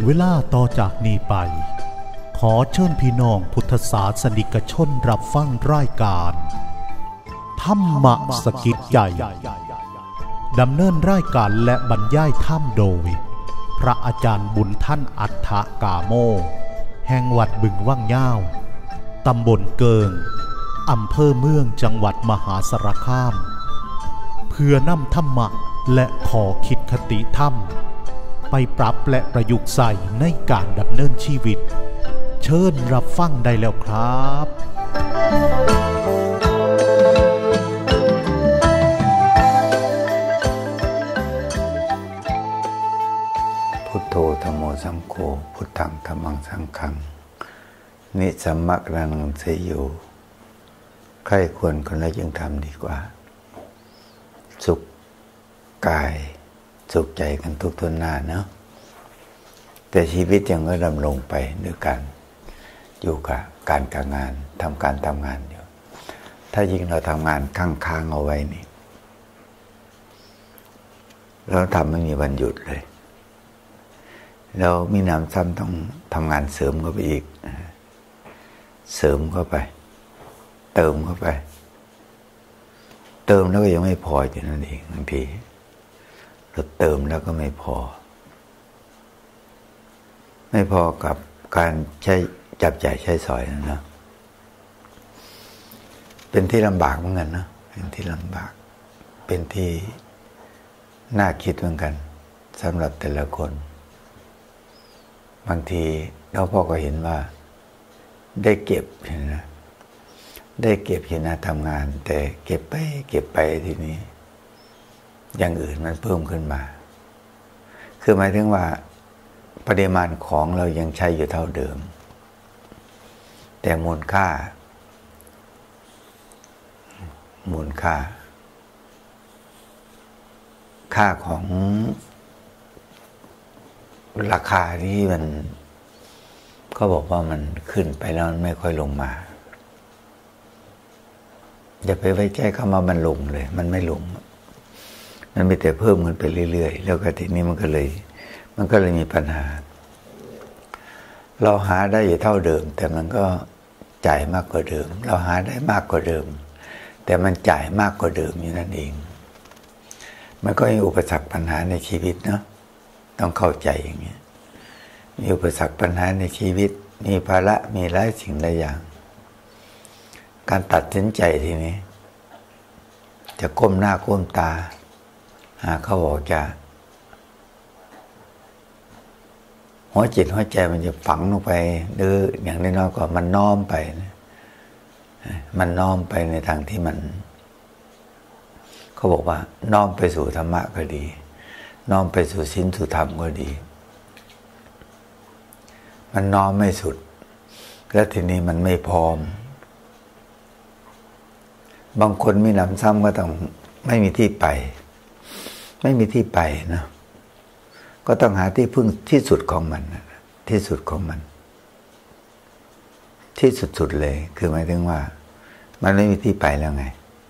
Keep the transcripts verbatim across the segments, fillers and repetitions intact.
เวลาต่อจากนี้ไปขอเชิญพี่น้องพุทธศาสนิกชนรับฟังรายการธรรมสกิจใจดำเนินรายการและบรรยายธรรมโดยพระอาจารย์บุญท่านอัฏฐกาโมแห่งวัดบึงว่างย่าวตำบลเกิงอำเภอเมืองจังหวัดมหาสารคามเพื่อนำธรรมะและขอคิดคติธรรมไปปรับและประยุกต์ใส่ในการดำเนินชีวิตเชิญรับฟังได้แล้วครับพุทโธธัมโมสังโฆพุทธังธัมมังสังฆังนิสัมมะกนังเสยโยใครควรคนละยังทำดีกว่าสุขกายสุขใจกันทุกทนหน้าเนาะแต่ชีวิตยังก็ดำรงไปด้วยกันอยู่กับการการงานทำการทำงานอยู่ถ้ายิ่งเราทำงานค้างๆเอาไว้นี่เราทำไม่มีวันหยุดเลยเรามีน้ำซ้ำต้องทำงานเสริมเข้าไปอีกเสริมเข้าไปเติมเข้าไปเติมแล้วก็ยังไม่พออยู่นั่นเองบางทีเราเติมแล้วก็ไม่พอไม่พอกับการใช้จับจ่ายใช้สอยนะนะเป็นที่ลำบากเหมือนกันนะเป็นที่ลำบากเป็นที่น่าคิดเหมือนกันสำหรับแต่ละคนบางทีเราพ่อก็เห็นว่าได้เก็บนะได้เก็บเห็นนะทำงานแต่เก็บไปเก็บไปทีนี้อย่างอื่นมันเพิ่มขึ้นมาคือหมายถึงว่าปริมาณของเรายังใช้อยู่เท่าเดิมแต่มูลค่ามูลค่าค่าของราคาที่มันก็บอกว่ามันขึ้นไปแล้วมันไม่ค่อยลงมาอย่าไปไว้ใจคำว่ามันลงเลยมันไม่ลงมันมีแต่เพิ่มขึ้นไปเรื่อยๆแล้วก็ทีนี้มันก็เลยมันก็เลยมีปัญหาเราหาได้อยู่เท่าเดิมแต่มันก็จ่ายมากกว่าเดิมเราหาได้มากกว่าเดิมแต่มันจ่ายมากกว่าเดิมอยู่นั่นเองมันก็มีอุปสรรคปัญหาในชีวิตเนาะต้องเข้าใจอย่างเงี้ยมีอุปสรรคปัญหาในชีวิตมีภาระมีหลายสิ่งหลายอย่างการตัดสินใจทีนี้จะก้มหน้าก้มตาหาเขาบอกจะหัวจิตหัวใจมันจะฝังลงไปหรืออย่างน้อยๆก็มันน้อมไปนะมันน้อมไปในทางที่มันเขาบอกว่าน้อมไปสู่ธรรมะก็ดีน้อมไปสู่ศีลสู่ธรรมก็ดีมันน้อมไม่สุดแล้วทีนี้มันไม่พร้อมบางคนมีหนำซ้ำก็ต้องไม่มีที่ไปไม่มีที่ไปนะก็ต้องหาที่พึ่งที่สุดของมันที่สุดของมันที่สุดๆเลยคือหมายถึงว่ามันไม่มีที่ไปแล้วไง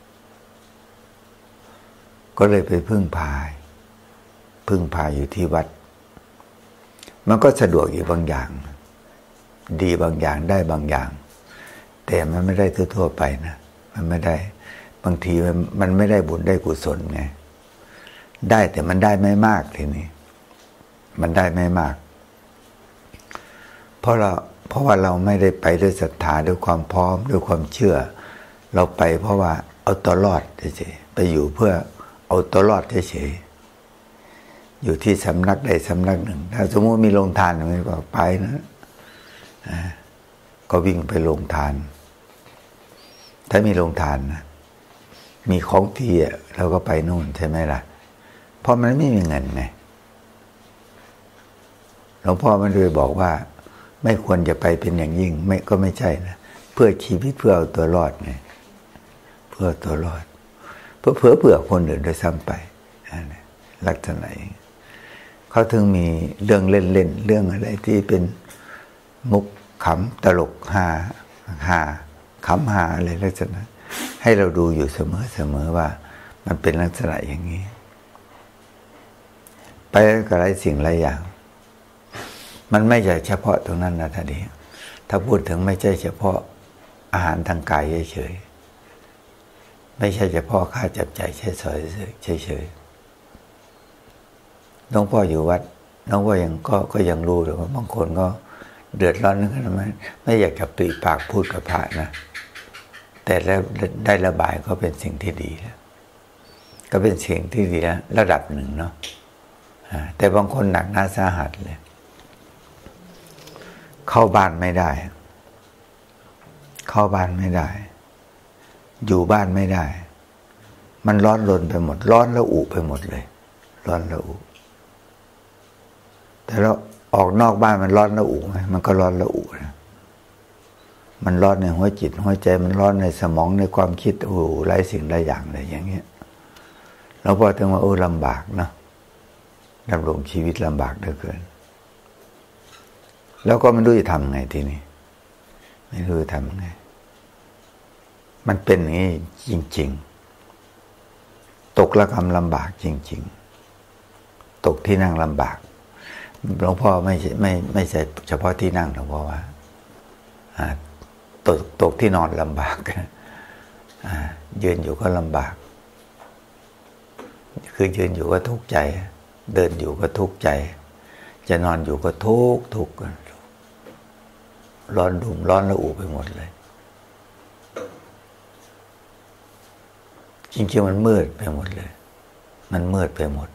ก็เลยไปพึ่งพาพึ่งพาอยู่ที่วัดมันก็สะดวกอยู่บางอย่างดีบางอย่างได้บางอย่างแต่มันไม่ได้ทั่วๆไปนะมันไม่ได้บางทีมันไม่ได้บุญได้กุศลไงได้แต่มันได้ไม่มากทีนี้มันได้ไม่มากเพราะเราเพราะว่าเราไม่ได้ไปด้วยศรัทธาด้วยความพร้อมด้วยความเชื่อเราไปเพราะว่าเอาตัวรอดเฉยๆไปอยู่เพื่อเอาตัวรอดเฉยๆอยู่ที่สำนักใดสำนักหนึ่งถ้าสมมติมีโรงทานไม่ก็ไปนะก็วิ่งไปโรงทานถ้ามีโรงทานนะมีของที่เราก็ไปนู่นใช่ไหมล่ะเพราะมันไม่มีเงินไงหลวงพ่อมันเลยบอกว่าไม่ควรจะไปเป็นอย่างยิ่งไม่ก็ไม่ใช่นะเพื่อชีวิตเพื่อเอาตัวรอดไงเพื่อตัวรอดเพื่อเผื่อเผื่อคนอื่นด้วยซ้ำไปลักษณะเขาถึงมีเรื่องเล่นๆเรื่องอะไรที่เป็นมุกขำตลกฮาฮาขำฮาอะไรลักษณะให้เราดูอยู่เสมอๆว่ามันเป็นลักษณะอย่างนี้ไปกับหลายสิ่งหลายอย่างมันไม่ใช่เฉพาะตรงนั้นนะท่านเองถ้าพูดถึงไม่ใช่เฉพาะอาหารทางกายเฉยๆไม่ใช่เฉพาะค่าจับจ่ายใช้สอยเฉยๆหลวงพ่ออยู่วัดหลวงพ่อยังก็ก็ยังรู้เลยว่าบางคนก็เดือดร้อนนึกขึ้นมาไม่อยากจะปริปากพูดกับพระนะแต่แล้วได้ระบายก็เป็นสิ่งที่ดีแล้วก็เป็นสิ่งที่ดีแล้วระดับหนึ่งเนาะแต่บางคนหนักหนาสาหัสเลยเข้าบ้านไม่ได้เข้าบ้านไม่ได้อยู่บ้านไม่ได้มันร้อนรนไปหมดร้อนระอุไปหมดเลยร้อนระอุแต่เราออกนอกบ้านมันร้อนระอุไหมมันก็ร้อนระอุนะมันร้อนในหัวจิตหัวใจมันร้อนในสมองในความคิดโอ้หลายสิ่งหลายอย่างเลยอย่างเงี้ยเราพอถึงว่าโอ้ลำบากนะดำรงชีวิตลำบากเหลือเกินแล้วก็ไม่รู้จะทำไงทีนี้ไม่รู้จะทำไงมันเป็นอย่างนี้จริงๆตกระกำลำบากจริงๆตกที่นั่งลำบากหลวงพ่อไม่ใช่ไม่ไม่ใช่เฉพาะที่นั่งหลวงพ่อว่าตกตกที่นอนลำบากยืนอยู่ก็ลำบากคือยืนอยู่ก็ทุกข์ใจเดินอยู่ก็ทุกข์ใจจะนอนอยู่ก็ทุกข์ทุกข์ร้อนดุ่มร้อนระอุไปหมดเลยจริงๆมันมืดไปหมดเลยมันมืดไปหมด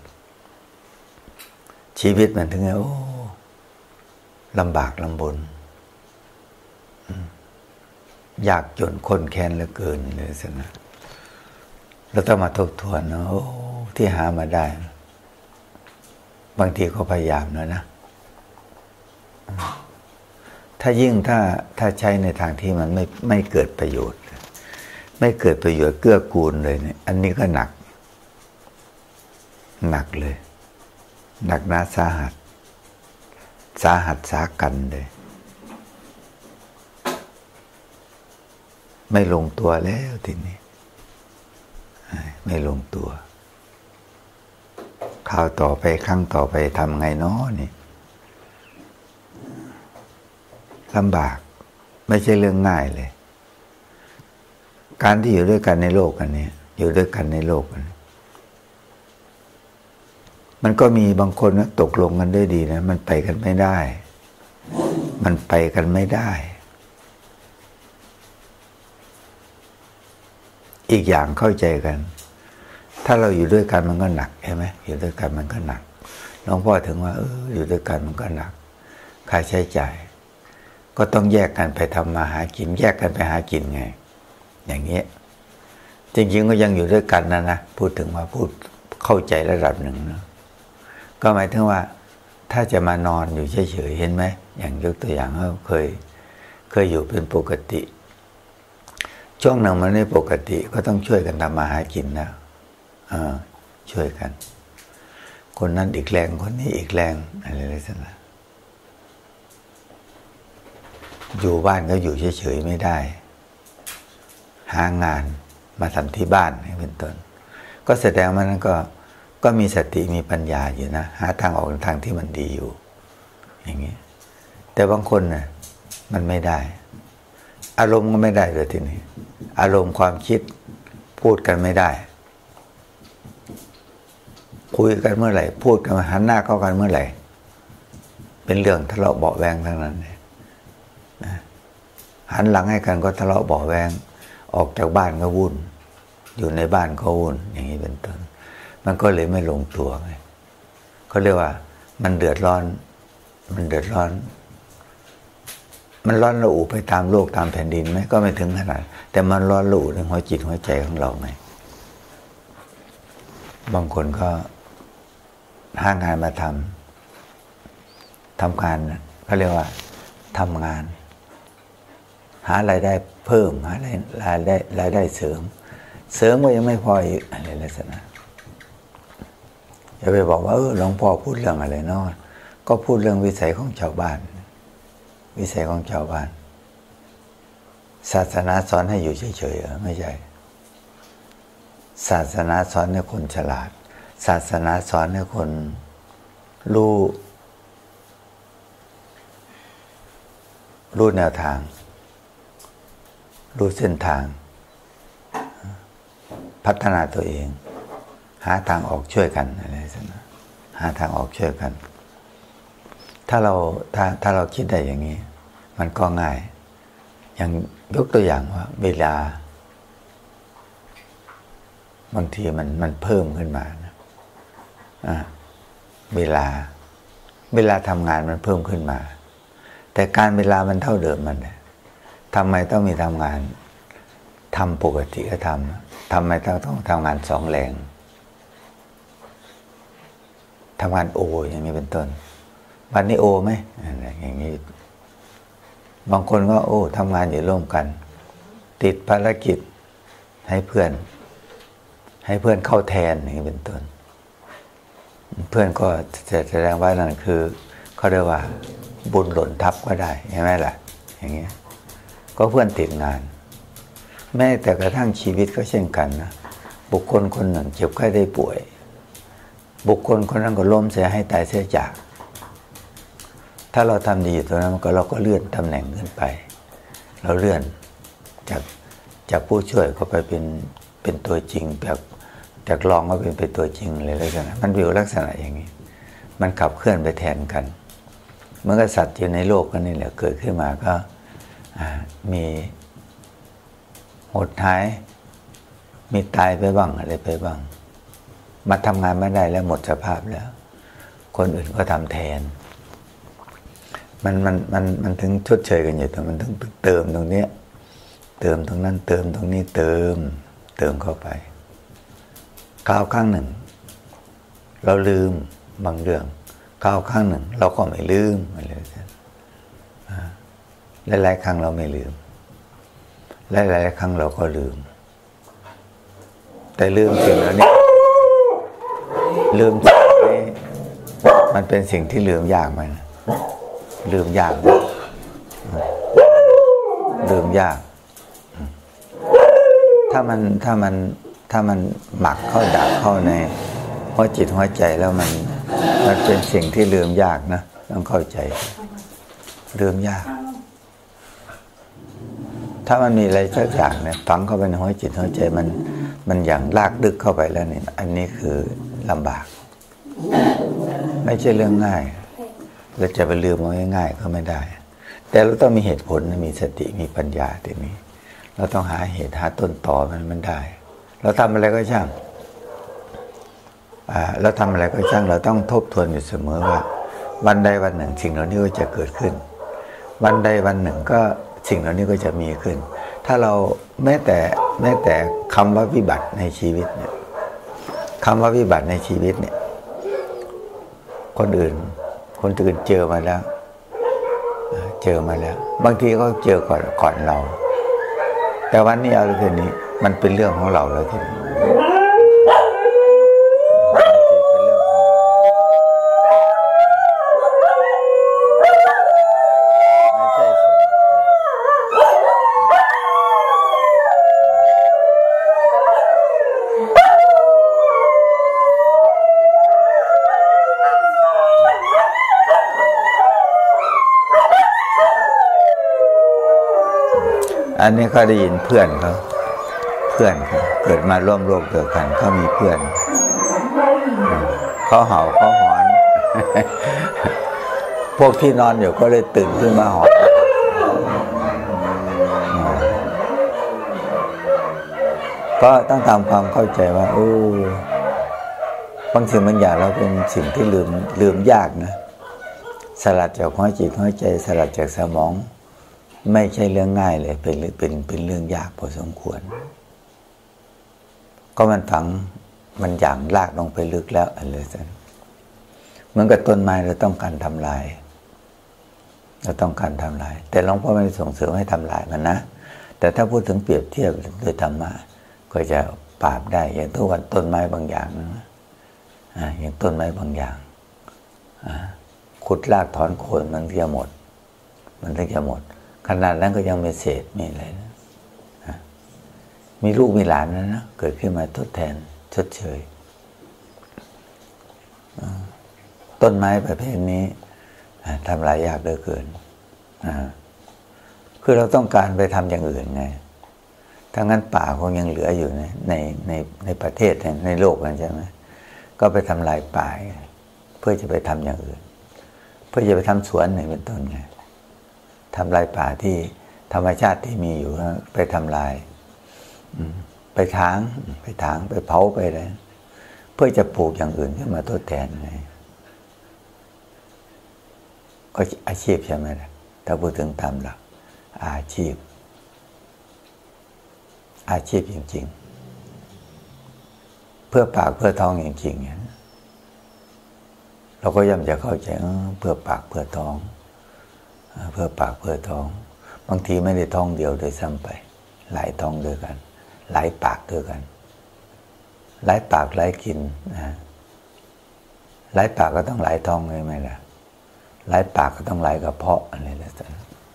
ชีวิตมันถึงไงโอ้ลำบากลำบนยากจนข้นแค้นเหลือเกินเลยสินะเราต้องมาทบทวนนะโอ้ที่หามาได้บางทีก็พยายามแล้วนะถ้ายิ่งถ้าถ้าใช้ในทางที่มันไม่ไม่เกิดประโยชน์ไม่เกิดประโยชน์เกื้อกูลเลยเนี่ยอันนี้ก็หนักหนักเลยหนักหนาสาหัสสาหัสสากันเลยไม่ลงตัวแล้วทีนี้ไม่ลงตัวคราวต่อไปครั้งต่อไปทำไงน้อนี่ลำบากไม่ใช่เรื่องง่ายเลยการที่อยู่ด้วยกันในโลกอันนี้อยู่ด้วยกันในโลกอันนี้มันก็มีบางคนนะตกลงกันได้ดีนะมันไปกันไม่ได้มันไปกันไม่ได้อีกอย่างเข้าใจกันถ้าเราอยู่ด้วยกันมันก็หนักใช่ไหมอยู่ด้วยกันมันก็หนักหลวงพ่อถึงว่าเอออยู่ด้วยกันมันก็หนักค่าใช้จ่ายก็ต้องแยกกันไปทำมาหากินแยกกันไปหากินไงอย่างเงี้ยจริงๆก็ยังอยู่ด้วยกันนะนะพูดถึงว่าพูดเข้าใจระดับหนึ่งนะก็หมายถึงว่าถ้าจะมานอนอยู่เฉยๆเห็นไหมอย่างยกตัวอย่างเขาเคยเคยอยู่เป็นปกติช่วงหนึ่งมันไม่ปกติก็ต้องช่วยกันทำมาหากินนะช่วยกันคนนั้นอีกแรงคนนี้อีกแรงอะไรอะไรสักอย่างอยู่บ้านก็อยู่เฉยๆไม่ได้หางานมาทำที่บ้านนี่เป็นต้นก็แสดงว่านั้นก็ก็มีสติมีปัญญาอยู่นะหาทางออกทางที่มันดีอยู่อย่างนี้แต่บางคนน่ะมันไม่ได้อารมณ์ก็ไม่ได้เลยทีนี้อารมณ์ความคิดพูดกันไม่ได้คุยกันเมื่อไหร่พูดกันหันหน้าเข้ากันเมื่อไหร่เป็นเรื่องทะเลาะเบาะแวงทั้งนั้นเลยนะหันหลังให้กันก็ทะเลาะเบาะแวงออกจากบ้านก็วุ่นอยู่ในบ้านก็วุ่นอย่างนี้เป็นต้นมันก็เลยไม่ลงตัวไงเขาเรียกว่ามันเดือดร้อนมันเดือดร้อนมันร้อนระอุไปตามโลกตามแผ่นดินไหมก็ไม่ถึงขนาดแต่มันร้อนระอุในหัวจิตหัวใจของเราไงบางคนก็หางานมาทำทำงานเขาเรียกว่าทำงานหารายได้เพิ่มหารายได้รายได้เสริมเสริมก็ยังไม่พออีกอะไรลักษณะอย่าไปบอกว่าเออหลวงพ่อพูดเรื่องอะไรเนาะก็พูดเรื่องวิสัยของชาวบ้านวิสัยของชาวบ้านศาสนาสอนให้อยู่เฉยๆไม่ใช่ศาสนาสอนให้คนฉลาดศาสนาสอนให้คนรู้รู้แนวทางรู้เส้นทางพัฒนาตัวเองหาทางออกช่วยกันอะไรสักนะหาทางออกช่วยกันถ้าเราถ้าถ้าเราคิดได้อย่างนี้มันก็ง่ายอย่างยกตัวอย่างว่าเวลาบางทีมันมันเพิ่มขึ้นมานะอ่าเวลาเวลาทำงานมันเพิ่มขึ้นมาแต่การเวลามันเท่าเดิมมันทำไมต้องมีทำงานทำปกติก็ทำทำไมต้องต้องทำงานสองแรงทำงานโออย่างนี้เป็นต้นวันนี้โอไหมอะไรอย่างนี้บางคนก็โอ้ทำงานอยู่ร่วมกันติดภารกิจให้เพื่อนให้เพื่อนเข้าแทนอย่างนี้เป็นต้นเพื่อนก็จะแสดงว่านั่นคือเขาเรียกว่าบุญหล่นทับก็ได้ใช่ไหมล่ะอย่างเงี้ยก็เพื่อนติดงานแม้แต่กระทั่งชีวิตก็เช่นกันนะบุคคลคนหนึ่งเจ็บไข้ได้ป่วยบุคคลคนนั้นก็ล้มเสียให้ตายเสียจากถ้าเราทำดีตรงนั้นก็เราก็เลื่อนตำแหน่งขึ้นไปเราเลื่อนจากจากผู้ช่วยก็ไปเป็นเป็นตัวจริงจากจากรองก็เป็นเป็นตัวจริงเลยเลยนะมันอยู่ลักษณะอย่างนี้มันขับเคลื่อนไปแทนกันเมื่อสัตว์อยู่ในโลกกันนี่แหละเกิดขึ้นมาก็มีหดหายมีตายไปบ้างอะไรไปบ้างมาทำงานไม่ได้แล้วหมดสภาพแล้วคนอื่นก็ทำแทนมันมันมันมันถึงชดเชยกันอยู่แต่มันถึงเติมตรงนี้เติมตรงนั้นเติมตรงนี้เติมเติมเข้าไปคราวครั้งหนึ่งเราลืมบางเรื่องคราวครั้งหนึ่งเราก็ไม่ลืมอะไรกันหลายๆครั้งเราไม่ลืมหลายๆครั้งเราก็ลืมแต่ลืมสิ่งเหล่านี้ลืมสิ่งนี้มันเป็นสิ่งที่ลืมยากไหมนะลืมยากลืมยากถ้ามันถ้ามันถ้ามันหมักเข้าดักเข้าในหัวจิตหัวใจแล้วมันมันเป็นสิ่งที่ลืมยากนะต้องเข้าใจลืมยากถ้ามันมีอะไรสักอย่างเนี่ยฝังเข้าไปในหัวจิตหัวใจมันมันอย่างลากดึกเข้าไปแล้วเนี่ยอันนี้คือลำบากไม่ใช่เรื่องง่ายเราจะไปลืมมันง่ายๆก็ไม่ได้แต่เราต้องมีเหตุผลมีสติมีปัญญาตรงนี้เราต้องหาเหตุหาต้นตอมันมันได้เราทำอะไรก็ช่างอ่าเราทำอะไรก็ช่างเราต้องทบทวนอยู่เสมอว่าวันใดวันหนึ่งสิ่งเหล่านี้ก็จะเกิดขึ้นวันใดวันหนึ่งก็สิ่งเหล่านี้ก็จะมีขึ้นถ้าเราแม้แต่แม้แต่คำว่าวิบัติในชีวิตเนี่ยคำว่าวิบัติในชีวิตเนี่ยคนอื่นคนอื่นเจอมาแล้วเจอมาแล้วบางทีก็เจอก่อนก่อนเราแต่วันนี้เอาเลยทีนี้มันเป็นเรื่องของเราแล้วทีนี้อันนี้เขาได้ยินเพื่อนเขาเพื่อนเขาเกิดมาร่วมโลกเดียวกันเขามีเพื่อนเขาเห่าเขาหอนพวกที่นอนอยู่ก็เลยตื่นขึ้นมาหอนก็ต้องทำความเข้าใจว่าโอ้บางสิ่งบางอย่างเราเป็นสิ่งที่ลืมลืมยากนะสลัดจากหัวจิตหัวใจสลัดจากสมองไม่ใช่เรื่องง่ายเลยเป็นเป็นเป็นเรื่องยากพอสมควรก็มันฝังมันหยั่งลากลงไปลึกแล้วอะไรสักเหมือนกับต้นไม้เราต้องการทำลายเราต้องการทำลายแต่หลวงพ่อไม่ได้ส่งเสริมให้ทำลายมันนะแต่ถ้าพูดถึงเปรียบเทียบโดยธรรมะก็จะปราบได้อย่างทุกวันต้นไม้บางอย่างนะอ่าอย่างต้นไม้บางอย่างอ่าขุดรากถอนโคนมันจะหมดมันถึงจะหมดขนาดนั้นก็ยังมีเศษมีอะไรนะมีลูกมีหลานนะนะเกิดขึ้นมาทดแทนชดเชยต้นไม้ประเภทนี้ทำลายยากเหลือเกินคือเราต้องการไปทำอย่างอื่นไงถ้างั้นป่าคงยังเหลืออยู่ในในในในประเทศในโลกกันใช่ไหมก็ไปทำลายป่าเพื่อจะไปทำอย่างอื่นเพื่อจะไปทำสวนไหนเป็นต้นไงทำลายป่าที่ธรรมชาติที่มีอยู่ไปทำลายไปถางไปถางไปเผาไปอะไรเพื่อจะปลูกอย่างอื่นขึ้นมาทดแทนไงก็อาชีพใช่ไหมล่ะถ้าพูดถึงตามหลักอาชีพอาชีพจริงๆเพื่อปากเพื่อท้องจริงๆเนี่ยเราก็ย่อมจะเข้าใจเออเพื่อปากเพื่อท้องเพื่อปากเพื่อท้องบางทีไม่ได้ท้องเดียวโดยซ้ำไปหลายท้องด้วยกันหลายปากด้วยกันหลายปากหลายกินนะหลายปากก็ต้องหลายท้องเลยไหมล่ะหลายปากก็ต้องหลายกระเพาะอะไรแล้วแต่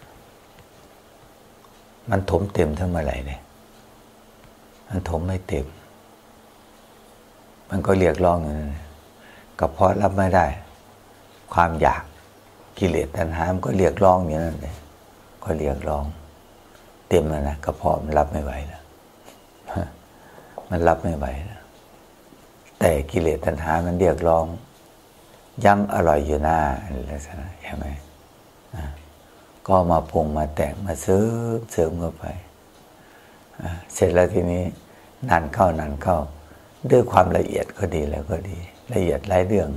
มันถมเต็มทั้งเมื่อไหร่เนี่ยมันถมไม่เต็มมันก็เรียกร้องอยู่นั่นกระเพาะรับไม่ได้ความอยากกิเลสตัณหามันก็เรียกร้องอยู่นั่นเลยก็เรียกร้องเต็มแล้วนะกระเพาะมันรับไม่ไหวแล้วมันรับไม่ไหวแล้วแต่กิเลสตัณหามันเรียกร้องยังอร่อยอยู่หน้าอะไรลักษณะใช่ไหมก็มาปรุงมาแต่งมาเสริมเสริมเข้าไปเสร็จแล้วทีนี้นานเข้านานเข้าด้วยความละเอียดก็ดีแล้วก็ดีละเอียดหลายเรื่อง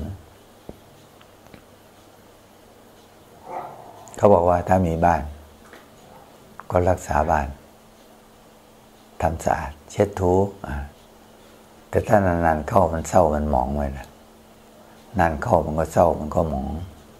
เขาบอกว่าถ้ามีบ้านก็รักษาบ้านทำสะอาดเช็ดถูแต่ถ้านานๆเข้ามันเศร้ามันหมองไปนะนานเข้ามันก็เศร้ามันก็หมอง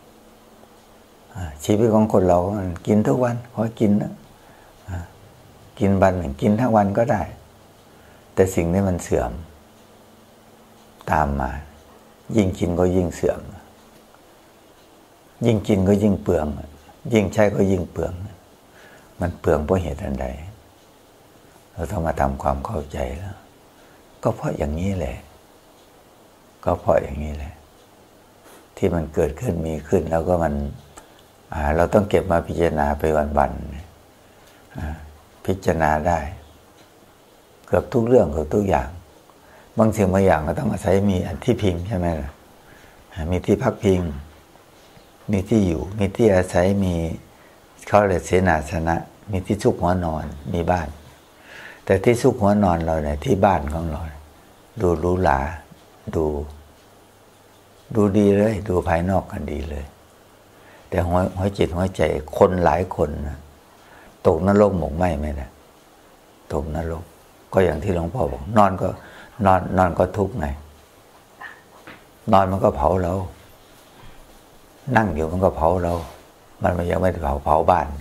ชีวิตของคนเรามันกินทุกวันขอกินนะกินวันหนึ่งกินทั้งวันก็ได้แต่สิ่งนี้มันเสื่อมตามมายิ่งกินก็ยิ่งเสื่อมยิ่งกินก็ยิ่งเปลืองยิ่งใช้ก็ยิ่งเปลืองมันเปลืองเพราะเหตุอันใดเราต้องมาทำความเข้าใจแล้วก็เพราะอย่างนี้แหละก็เพราะอย่างนี้แหละที่มันเกิดขึ้นมีขึ้นแล้วก็มันเราต้องเก็บมาพิจารณาไปวันๆพิจารณาได้เกือบทุกเรื่องเกือบทุกอย่างบางสิ่งบางอย่างก็ต้องอาศัยมีอันที่พิงใช่ไหมล่ะมีที่พักพิงมีที่อยู่มีที่อาศัยมีเขาเรียกเสนาสนะมีที่ซุกหัวนอนมีบ้านแต่ที่ซุกหัวนอนเราเนี่ยที่บ้านของเราดูหรูหราดูดูดีเลยดูภายนอกกันดีเลยแต่หัวหัวจิตหัวใจคนหลายคนนะตกนรกหมกไหมไหมนะตกนรกก็อย่างที่หลวงพ่อบอกนอนก็นอนนอนก็ทุกข์ไงนอนมันก็เผาเรานั่งอยู่มันก็เผาเรามันยังไม่ได้เผาเผาบ้าน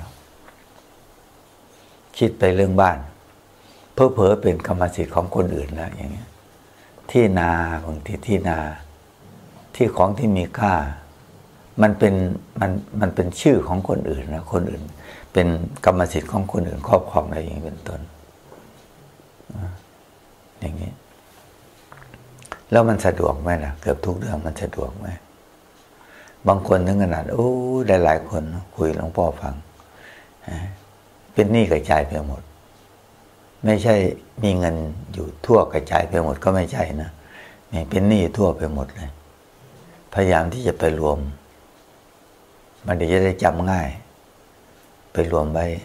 คิดไปเรื่องบ้านเพ้อเผลอเป็นกรรมสิทธิ์ของคนอื่นแล้วอย่างเงี้ยที่นาบางทีที่นาที่ของที่มีค่ามันเป็นมันมันเป็นชื่อของคนอื่นนะคนอื่นเป็นกรรมสิทธิ์ของคนอื่นครอบครองอะไรอย่างนี้เป็นต้นอย่างนี้แล้วมันสะดวกไหมล่ะเกือบทุกเรื่องมันสะดวกไหมบางคนถึงขนาดโอ้หลายๆคนคุยหลวงพ่อฟังเป็นหนี้กระจายไปหมดไม่ใช่มีเงินอยู่ทั่วกระจายไปหมดก็ไม่ใช่นะเป็นหนี้ทั่วไปหมดเลยพยายามที่จะไปรวมมันจะได้จำง่ายไปรวมไว้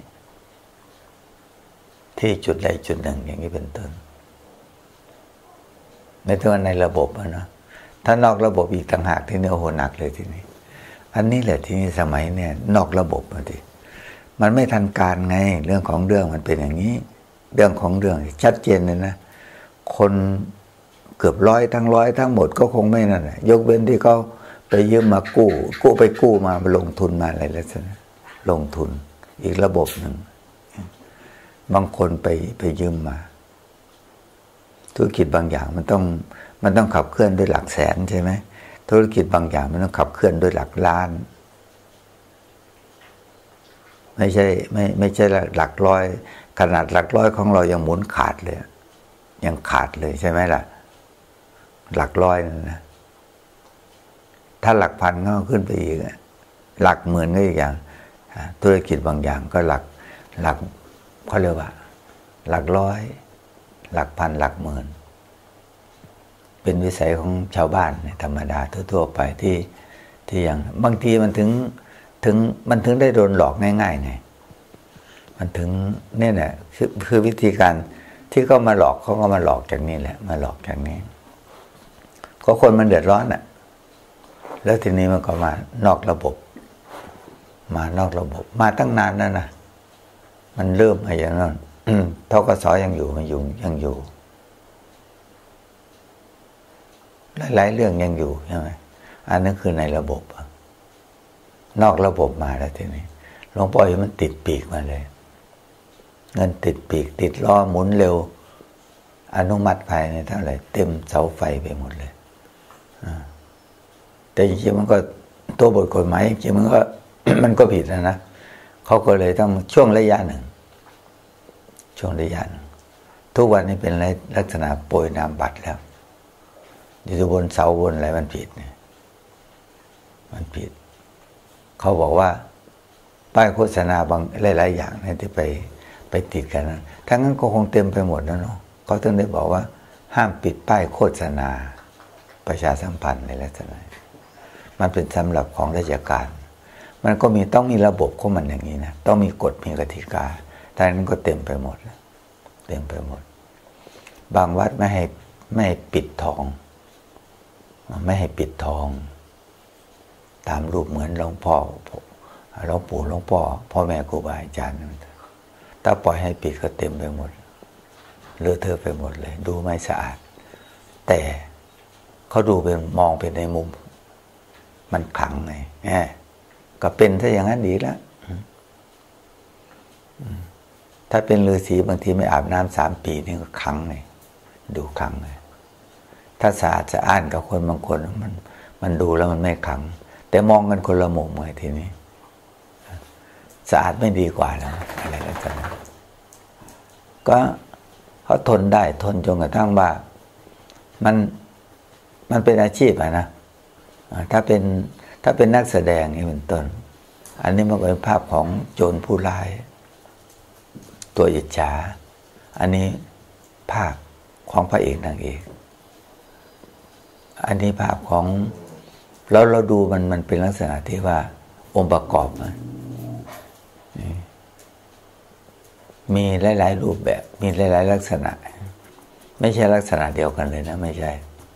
ที่จุดใดจุดหนึ่งอย่างนี้เป็นต้นไม่ต้องในระบบนะถ้านอกระบบอีกต่างหากที่เนื้อโหหนักเลยทีนี้อันนี้แหละที่นี่สมัยเนี่ยนอกระบบมาทีมันไม่ทันการไงเรื่องของเรื่องมันเป็นอย่างนี้เรื่องของเรื่องชัดเจนเลยนะคนเกือบร้อยทั้งร้อยทั้งหมดก็คงไม่นั่นแหละยกเว้นที่เขาไปยืมมากู้กู้ไปกู้มาลงทุนมาอะไรแล้วนะลงทุนอีกระบบหนึ่งบางคนไปไปยืมมาธุรกิจบางอย่างมันต้องมันต้องขับเคลื่อนด้วยหลักแสนใช่ไหมธุรกิจบางอย่างมันต้องขับเคลื่อนด้วยหลักล้านไม่ใช่ไม่ไม่ใช่หลักร้อยขนาดหลักร้อยของเรายังหมุนขาดเลยยังขาดเลยใช่ไหมล่ะหลักร้อยนั่นนะถ้าหลักพันก็ขึ้นไปอีกหลักหมื่นก็อีกอย่างธุรกิจบางอย่างก็หลักหลักเขาเรียกว่าหลักร้อยหลักพันหลักหมื่นเป็นวิสัยของชาวบ้านธรรมดาทั่วๆไปที่ที่อย่างบางทีมันถึงถึงมันถึงได้โดนหลอกง่ายๆไงมันถึงเนี่ยแหละคือคือวิธีการที่เขามาหลอกเขาก็มาหลอกจากนี้แหละมาหลอกจากนี้ก็คนมันเดือดร้อนอ่ะแล้วทีนี้มันก็มานอกระบบมานอกระบบมาตั้งนานแล้วนะมันเริ่มมาอย่างนั้นธกส.ยังอยู่มันอยู่ยังอยู่หลายๆเรื่องยังอยู่ใช่ไหมอันนั้นคือในระบบนอกระบบมาแล้วทีนี้หลวงพ่อเห็นมันติดปีกมาเลยเงินติดปีกติดล้อหมุนเร็วอนุมัติภายในเท่าไหร่เต็มเสาไฟไปหมดเลยแต่จริงๆมันก็ตัวบทกฎหมายจริงๆมันก็ มันก็ผิดนะนะเขาก็เลยต้องช่วงระยะหนึ่งช่วงระยะหนึ่งทุกวันนี้เป็นลักษณะโปรยนามบัตรแล้วอยู่บนเสาบนอะไรมันผิดเนี่ยมันผิดเขาบอกว่าป้ายโฆษณาบางหลายๆอย่างเนี่ยที่ไปไปติดกันนั้นทั้งนั้นก็คงเต็มไปหมดแล้วเนาะเขาถึงได้บอกว่าห้ามปิดป้ายโฆษณาประชาสัมพันธ์ในลักษณะมันเป็นสำหรับของราชการมันก็มีต้องมีระบบของมันอย่างนี้นะต้องมีกฎมีกติกาแต่นั้นก็เต็มไปหมดเต็มไปหมดบางวัดไม่ให้ไม่ให้ปิดทองไม่ให้ปิดทองตามรูปเหมือนหลวงพ่อหลวงปู่หลวงพ่อพ่อแม่ครูบาอาจารย์ถ้าปล่อยให้ปิดก็เต็มไปหมดเลอะเทอะไปหมดเลยดูไม่สะอาดแต่เขาดูเป็นมองเป็นในมุมมันขลังไงแหมก็เป็นถ้าอย่างนั้นดีแล้วถ้าเป็นฤาษีบางทีไม่อาบน้ำสามปีนี่ก็ขลังไงดูขลังเลยถ้าสะอาดสะอ้านกับคนบางคนมันมันดูแล้วมันไม่ขลังแต่มองกันคนละมุมไงทีนี้สะอาดไม่ดีกว่าแล้วอะไรก็จะก็เขาทนได้ทนจนกระทั่งว่ามันมันเป็นอาชีพอะนะถ้าเป็นถ้าเป็นนักแสดงนี่เป็นต้นอันนี้มันเป็นภาพของโจรผู้ร้ายตัวอิจฉาอันนี้ภาพของพระเอกนางเอกอันนี้ภาพของแล้วเราดูมันมันเป็นลักษณะที่ว่าองค์ประกอบมันมีหลายๆรูปแบบมีหลายๆลักษณะไม่ใช่ลักษณะเดียวกันเลยนะไม่ใช่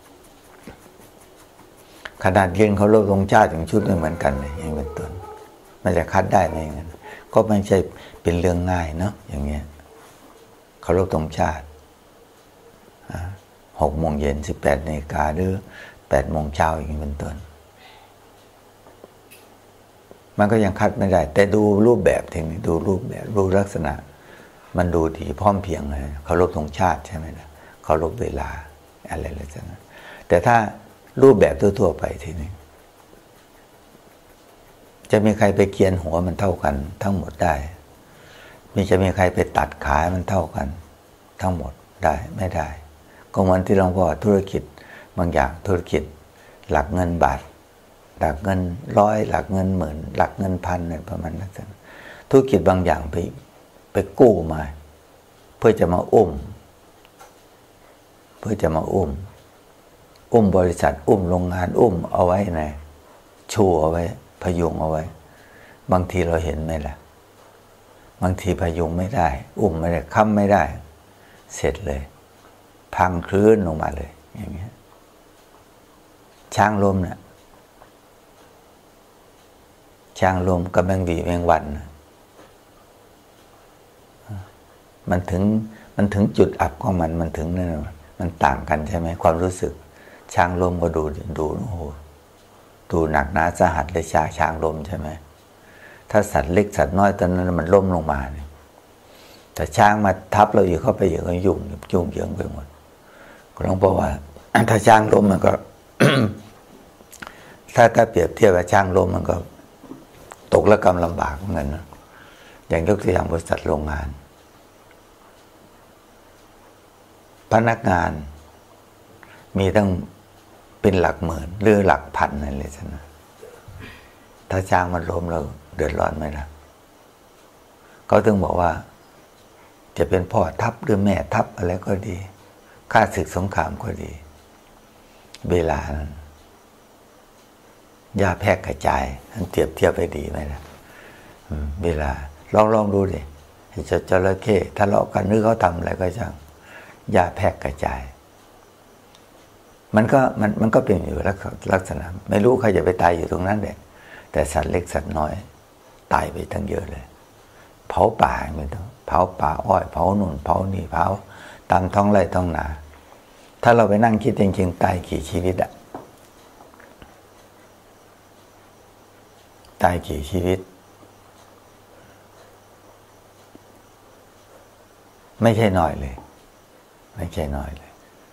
ขนาดยืนเขาลบธงชาติอย่างชุดไม่เหมือนกันเลยอย่างเป็นต้นมันจะคัดได้ไหมอย่างนั้นก็ไม่ใช่เป็นเรื่องง่ายเนาะอย่างเงี้ยเขาลบธงชาติหกโมงเย็นสิบแปดนาฬิกาหรือแปดโมงเช้าอย่างนี้เป็นต้นมันก็ยังคัดไม่ได้แต่ดูรูปแบบทีนี้ดูรูปแบบรูปลักษณะมันดูดีพร้อมเพียงเลยเขาลบธงชาติใช่ไหมล่ะเขาลบเวลาอะไรอะไรสักนั้นแต่ถ้ารูปแบบทั่วๆไปทีนี้จะมีใครไปเกียนหัวมันเท่ากันทั้งหมดได้มีจะมีใครไปตัดขามันเท่ากันทั้งหมดได้ไม่ได้ก็เหมือนที่หลวงพ่อธุรกิจบางอย่างธุรกิจหลักเงินบาทหลักเงินร้อยหลักเงินหมื่นหลักเงินพันอะไรประมาณนั้นธุรกิจบางอย่างไปไปกู้มาเพื่อจะมาอุ้มเพื่อจะมาอุ้มอุ้มบริษัทอุ้มโรงงานอุ้มเอาไว้ในชูเอาไว้พยุงเอาไว้บางทีเราเห็นไหมล่ะบางทีพยุงไม่ได้อุ้มไม่ได้ค้ำไม่ได้เสร็จเลยพังคลื่นลงมาเลยอย่างเงี้ยช้างลมเนี่ยช้างลมกับแมงวีแมงวันมันถึงมันถึงจุดอับของมันมันถึงนั่นมันต่างกันใช่ไหมความรู้สึกช้างลมก็ดูดูโอ้โหดูหนักหนาสาหัสเลยช้าช้างลมใช่ไหมถ้าสัตว์เล็กสัตว์น้อยตอนนั้นมันล้มลงมาเนี่ยแต่ช้างมาทับเราอยู่เข้าไปอย่างก็ยุ่งยุ่งเยิงไปหมดก็ต้องบอกว่าถ้าช้างล้มมันก็ ถ้าถ้าเปรียบเทียบกับช้างล้มมันก็ตกระกำลำบากเหมือนกันนะอย่างยกตัวอย่างบริษัทโรงงานพนักงานมีตั้งเป็นหลักหมื่นหรือหลักพันนั่นเลยนะถ้าช้างมันล้มเราเดือดร้อนไหมล่ะเขาถึงบอกว่าจะเป็นพ่อทัพหรือแม่ทัพอะไรก็ดีข้าศึกสงครามก็ดีเวลานั้นยาแพร่กระจายท่านเทียบเทียบไปดีไหมล่ะเวลาลองลองดูดิจะจระเข้ทะเลาะกันหรือเขาทำอะไรก็ช่างยาแพร่กระจายมันก็มันมันก็เป็นอยู่ลักษณะไม่รู้ใครจะไปตายอยู่ตรงนั้นแหละแต่สัตว์เล็กสัตว์น้อยตายไปทั้งเยอะเลยเผาป่าไม่ต้องเผาป่าอ้อยเผาหนุนเผานี่เผาตามท้องไร่ท้องนาถ้าเราไปนั่งคิดจริงๆตายกี่ชีวิตอะตายกี่ชีวิตไม่ใช่น้อยเลยไม่ใช่น้อยเลย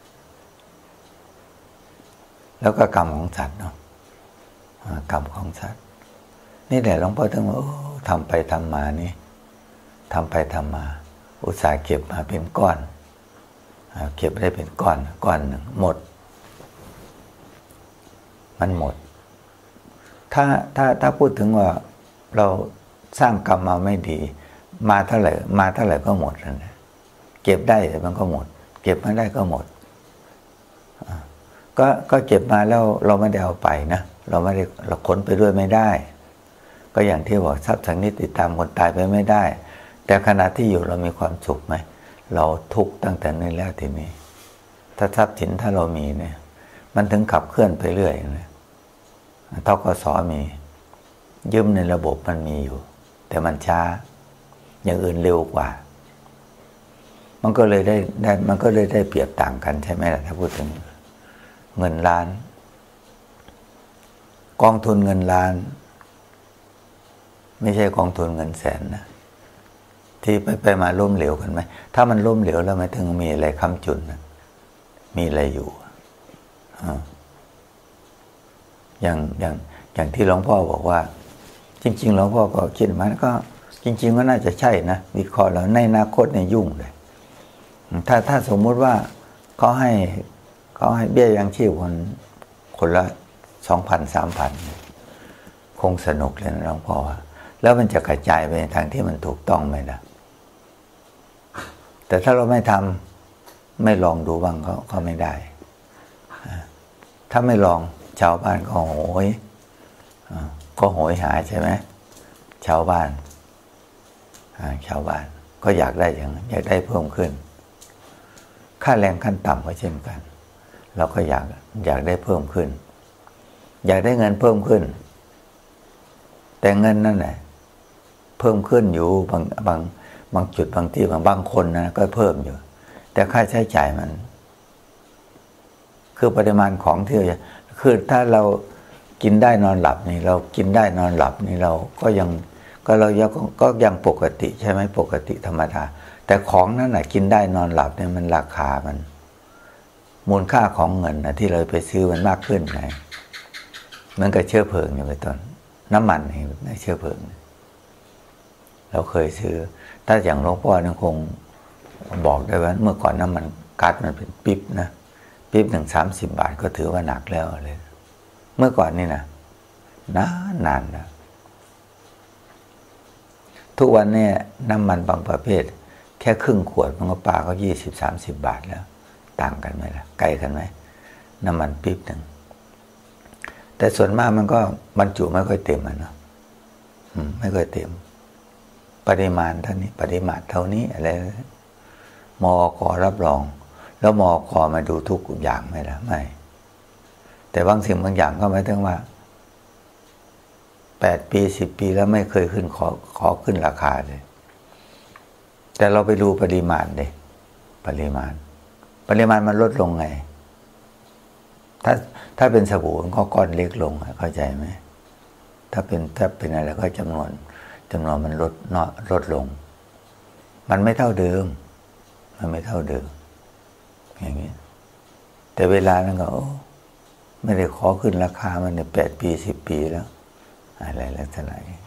แล้วก็กรรมของสัตว์เนาะกรรมของสัตว์นี่แหละหลวงพ่อถึงว่าทำไปทำมานี่ทำไปทำมาอุตส่าห์เก็บมาเป็นก้อนเก็บได้เป็นก้อนก้อนหนึ่งหมดมันหมดถ้าถ้าถ้าพูดถึงว่าเราสร้างกรรมมาไม่ดีมาเท่าไหร่มาเท่าไหร่ก็หมดนะเก็บได้แต่มันก็หมดเก็บไม่ได้ก็หมดก็ก็เก็บมาแล้วเราไม่ได้เอาไปนะเราไม่ได้เราขนไปด้วยไม่ได้ก็อย่างที่บอกทรัพย์สังนิติดตามคนตายไปไม่ได้แต่ขณะที่อยู่เรามีความสุขไหมเราทุกข์ตั้งแต่นี้แล้วทีนี้ถ้าทรัพย์สินถ้าเรามีเนี่ยมันถึงขับเคลื่อนไปเรื่อยนะธกส.มียืมในระบบมันมีอยู่แต่มันช้าอย่างอื่นเร็วกว่ามันก็เลยได้ได้มันก็เลยได้เปรียบต่างกันใช่ไหมล่ะถ้าพูดถึงเงินล้านกองทุนเงินล้านไม่ใช่กองทุนเงินแสนนะที่ไปไปมาล้มเหลวกันไหมถ้ามันล้มเหลวแล้วไม่ถึงมีอะไรค้ำจุนนะมีอะไรอยู่อย่างอย่างอย่างที่หลวงพ่อบอกว่าจริงๆหลวงพ่อก็คิดมันก็จริงๆก็น่าจะใช่นะวิเคราะห์แล้วในอนาคตเนี่ยยุ่งเลยถ้าถ้าสมมุติว่าเขาให้เขาให้เบี้ยยังชีพคนคนละสองพันสามพันคงสนุกเลยนะหลวงพ่อว่าแล้วมันจะกระจายไปในทางที่มันถูกต้องไหมล่ะแต่ถ้าเราไม่ทำไม่ลองดูบ้างก็ก็ไม่ได้ถ้าไม่ลองชาวบ้านก็โหยก็โหยหาใช่ไหมชาวบ้านชาวบ้านก็อยากได้อย่างอยากได้เพิ่มขึ้นค่าแรงขั้นต่ำก็เช่นกันเราก็อยากอยากได้เพิ่มขึ้นอยากได้เงินเพิ่มขึ้นแต่เงินนั่นแหละเพิ่มขึ้นอยู่บางบางบางจุดบางที่บางบางคนนะก็เพิ่มอยู่แต่ค่าใช้จ่ายมันคือปริมาณของที่คือถ้าเรากินได้นอนหลับนี่เรากินได้นอนหลับนี่เราก็ยังก็เรายังก็ยังปกติใช่ไหมปกติธรรมดาแต่ของนั้นน่ะกินได้นอนหลับเนี่ยมันราคามันมูลค่าของเงินนะที่เราไปซื้อมันมากขึ้นไงมันก็เชื้อเพลิงอย่างไปต้นน้ำมันนี่ในเชื้อเพลิงเราเคยซื้อถ้าอย่างหลวงพ่อนี่คงบอกได้ว่าเมื่อก่อนน้ำมันก๊าซมันเป็นปิ๊บนะปิ๊บหนึ่งสามสิบบาทก็ถือว่าหนักแล้วเลยเมื่อก่อนนี่นะนานนานนะทุกวันนี้น้ำมันบางประเภทแค่ครึ่งขวดมันก็ปลาก็ยี่สิบสามสิบบาทแล้วต่างกันไหมล่ะไกลกันไหมน้ำมันปิ๊บหนึ่งแต่ส่วนมากมันก็บรรจุไม่ค่อยเต็มอ่ะเนาะไม่ค่อยเต็มปริมาณเท่านี้ปริมาตรเท่านี้อะไรมอขอรับรองแล้วมอขอมาดูทุกอย่างไหมล่ะไม่แต่บางสิ่งบางอย่างก็หมายถึงว่าแปดปีสิบปีแล้วไม่เคยขึ้นขอขอขึ้นราคาเลยแต่เราไปดูปริมาณเลยปริมาณปริมาณมันลดลงไงถ้าถ้าเป็นสบู่มันก็ก้อนเล็กลงเข้าใจไหมถ้าเป็นถ้าเป็นอะไรก็จำนวนจำนวนมันลดน้อยลดลงมันไม่เท่าเดิมมันไม่เท่าเดิมอย่างนี้แต่เวลานั้นก็ไม่ได้ขอขึ้นราคามันเนี่ยแปดปีสิบปีแล้วอะไรลักษณะนี้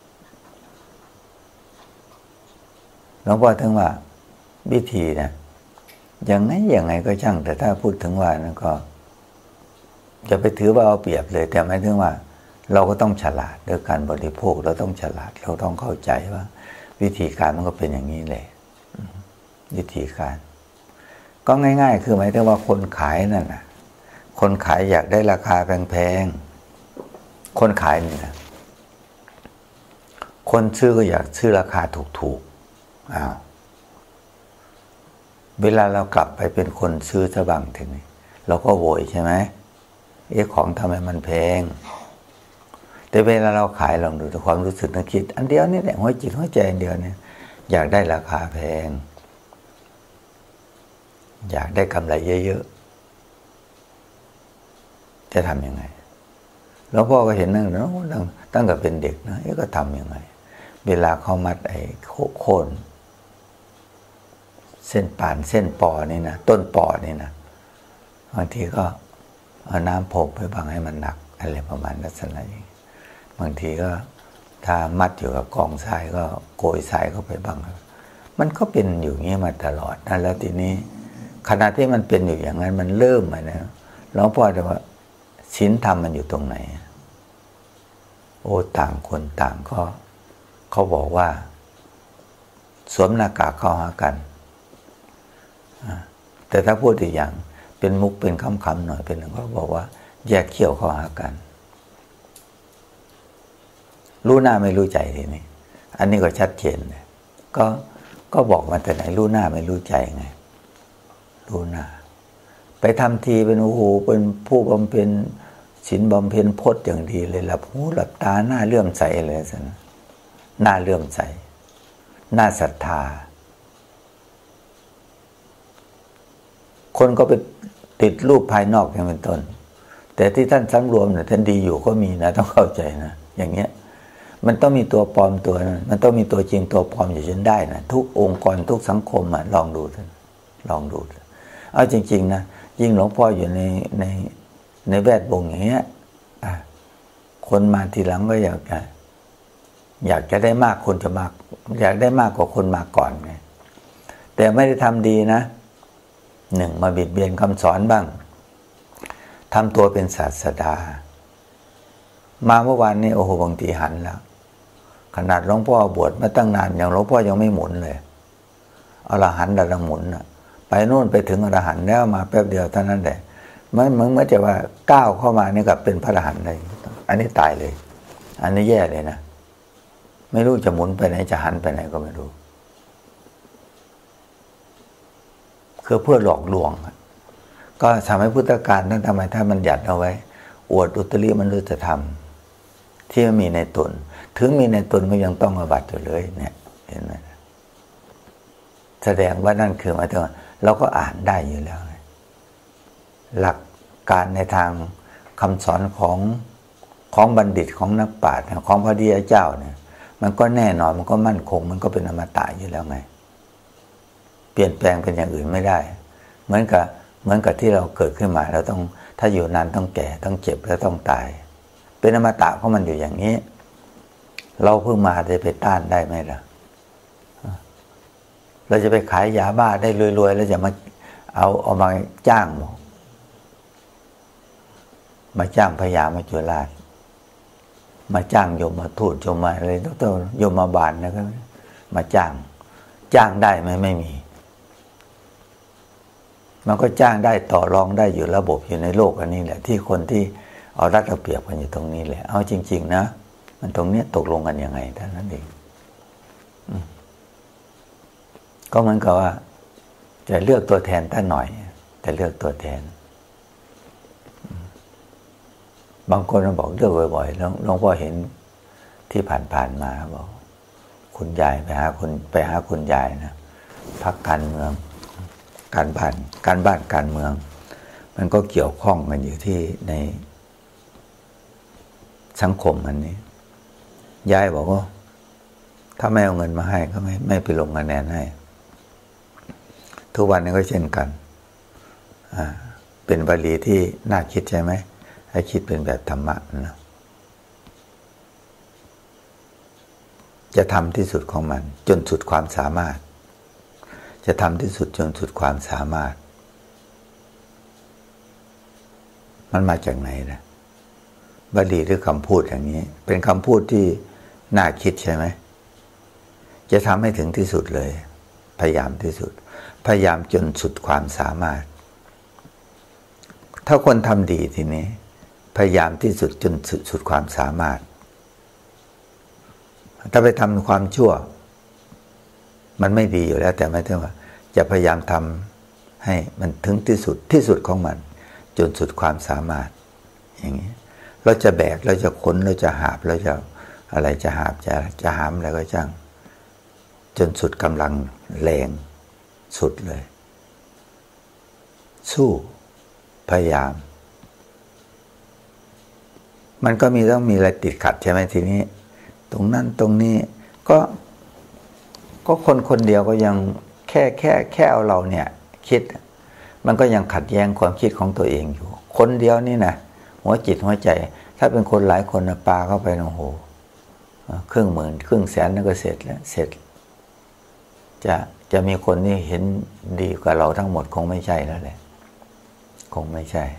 หลวงพ่อถึงว่าวิธีนะยังไงยังไงก็ช่างแต่ถ้าพูดถึงว่านั้นก็จะไปถือว่าเอาเปรียบเลยแต่หมายถึงว่าเราก็ต้องฉลาดด้วยการบริโภคเราต้องฉลาดเราต้องเข้าใจว่าวิธีการมันก็เป็นอย่างนี้แหละวิธีการก็ง่ายๆคือหมายถึงว่าคนขายนั่นน่ะคนขายอยากได้ราคาแพงๆคนขายนี่นะคนซื้อก็อยากซื้อราคาถูกๆอ้าวเวลาเรากลับไปเป็นคนซื้อซะบ้างทีนี้เราก็โวยใช่ไหมเอ๊ะของทำไมมันแพงแต่เวลาเราขายลองดูความรู้สึกนึกคิดอันเดียวนี่แหละหัวจิตหัวใจอันเดียวเนี่ยอยากได้ราคาแพงอยากได้กำไรเยอะๆจะทำยังไงแล้วพ่อก็เห็นนั่งเนาะตั้งตั้งแต่เป็นเด็กนะเอ๊ะก็ทำยังไงเวลาเขามัดไอ้โคนเส้นป่านเส้นปอนี่นะต้นปอนี่นะบางทีก็เอาน้ำพกไปบังให้มันหนักอะไรประมาณลักษณะนี้บางทีก็ถ้ามัดอยู่กับกองทรายก็โกยทรายเข้าไปบังมันก็เป็นอยู่อย่างนี้มาตลอดนะแล้วทีนี้ขณะที่มันเป็นอยู่อย่างนั้นมันเริ่มมาแล้วหลวงพ่อจะว่าศีลธรรมมันอยู่ตรงไหนโอ้ต่างคนต่างก็เขาบอกว่าสวมหน้ากากเข้าหากันแต่ถ้าพูดอีกอย่างเป็นมุกเป็นคำๆหน่อยเป็นหนึ่งเขาบอกว่าแยกเขี้ยวเข้าหากันรู้หน้าไม่รู้ใจทีนี้อันนี้ก็ชัดเจนเลยก็ก็บอกมาแต่ไหนรู้หน้าไม่รู้ใจไงรู้หน้าไปทำทีเป็นโอ้โหเป็นผู้บำเพ็ญศีลบำเพ็ญพจน์อย่างดีเลยหลับหูหลับตาหน้าเลื่อมใสเลยสินะหน้าเลื่อมใสหน้าศรัทธาคนก็ไปติดรูปภายนอกอย่างเป็นต้นแต่ที่ท่านสำรวมเนี่ยท่านดีอยู่ก็มีนะต้องเข้าใจนะอย่างเงี้ยมันต้องมีตัวปลอมตัวนั้นมันต้องมีตัวจริงตัวปลอมอยู่จนได้นะทุกองค์กรทุกสังคมอ่ะลองดูท่านลองดูเอาจริงๆนะยิ่งหลวงพ่ออยู่ในในในแวดวงอย่างเงี้ยคนมาทีหลังก็อยากจะอยากจะได้มากคนจะมากอยากได้มากกว่าคนมาก่อนไงแต่ไม่ได้ทำดีนะหนึ่งมาบิดเบียนคำสอนบ้างทำตัวเป็นศาสดามาเมื่อวานนี้โอ้โหบางทีหันแล้วขนาดหลวงพ่อบวชมาตั้งนานอย่างหลวงพ่อยังไม่หมุนเลยอรหันต์ดังหมุนอะไปโน่นไปถึงอรหันต์แล้วมาแป๊บเดียวเท่านั้นแหละมันเหมือนเหมือนจะว่าก้าวเข้ามานี่กับเป็นพระอรหันต์เลยอันนี้ตายเลยอันนี้แย่เลยนะไม่รู้จะหมุนไปไหนจะหันไปไหนก็ไม่รู้คือเพื่อหลอกลวงก็ทำให้พุทธการท่านทำไมท่านมันหยัดเอาไว้อวดอุตริมนุษยธรรมที่มีในตนถึงมีในตนก็ยังต้องอาบัติอยู่เลยเนี่ยเห็นไหมแสดงว่านั่นคือหมายถึงเราก็อ่านได้อยู่แล้วหลักการในทางคำสอนของของบัณฑิตของนักปราชญ์ของพระดีเจ้าเนี่ยมันก็แน่นอนมันก็มั่นคงมันก็เป็นอมตะอยู่แล้วไงเปลี่ยนแปลงเป็นอย่างอื่นไม่ได้เหมือนกับเหมือนกับที่เราเกิดขึ้นมาเราต้องถ้าอยู่นานต้องแก่ต้องเจ็บแล้วต้องตายเป็นอมตะเพราะมันอยู่อย่างนี้เราเพิ่งมาจะไปต้านได้ไหมล่ะเราจะไปขายยาบ้าได้รวยๆแล้วจะมาเอาเอามาจ้างมาจ้างพญามาจุฬาชมาจ้างโยมมาทูตโยมมาอะไรต้องโยมมาบาลนะครับมาจ้างจ้างได้ไหมไม่มีมันก็จ้างได้ต่อรองได้อยู่ระบบอยู่ในโลกอันนี้แหละที่คนที่เอารัดเอาเปรียบกันอยู่ตรงนี้แหละเอาจริงๆนะมันตรงนี้ตกลงกันยังไงเท่านั้นเองก็เหมือนกับว่าจะเลือกตัวแทนท่านหน่อยแต่เลือกตัวแทนบางคนบอกเลือกบ่อยๆแล้วหลวงพ่อเห็นที่ผ่านๆมาบอกคุณยายไปหาคุณไปหาคุณยายนะพรรคการเมืองการบ้านการบ้านการเมืองมันก็เกี่ยวข้องกันอยู่ที่ในสังคมอันนี้ยายบอกว่าถ้าไม่เอาเงินมาให้ก็ไม่ไม่ไปลงคะแนนให้ทุกวันนี้ก็เช่นกันอ่าเป็นบาลีที่น่าคิดใช่ไหมให้คิดเป็นแบบธรรมะนะจะทำที่สุดของมันจนสุดความสามารถจะทำที่สุดจนสุดความสามารถมันมาจากไหนนะบาลีหรือคำพูดอย่างนี้เป็นคำพูดที่น่าคิดใช่ไหมจะทำให้ถึงที่สุดเลยพยายามที่สุดพยายามจนสุดความสามารถถ้าคนทำดีทีนี้พยายามที่สุดจนสุดสุดความสามารถถ้าไปทำความชั่วมันไม่ดีอยู่แล้วแต่ไม่ใช่ว่าจะพยายามทำให้มันถึงที่สุดที่สุดของมันจนสุดความสามารถอย่างนี้เราจะแบกเราจะขนเราจะหาบเราจะอะไรจะหาบจะจะหามอะไรก็ช่างจนสุดกำลังแรงสุดเลยสู้พยายามมันก็มีต้องมีอะไรติดขัดใช่ไหมทีนี้ตรงนั้นตรงนี้ก็ก็คนคนเดียวก็ยังแค่แค่แค่เอาเราเนี่ยคิดมันก็ยังขัดแย้งความคิดของตัวเองอยู่คนเดียวนี่นะหัวจิตหัวใจถ้าเป็นคนหลายคนนะปาเข้าไปโอ้โหครึ่งหมื่นครึ่งแสนนั่นก็เสร็จแล้วเสร็จจะจะมีคนที่เห็นดีกว่าเราทั้งหมดคงไม่ใช่แล้วแหละคงไม่ใช่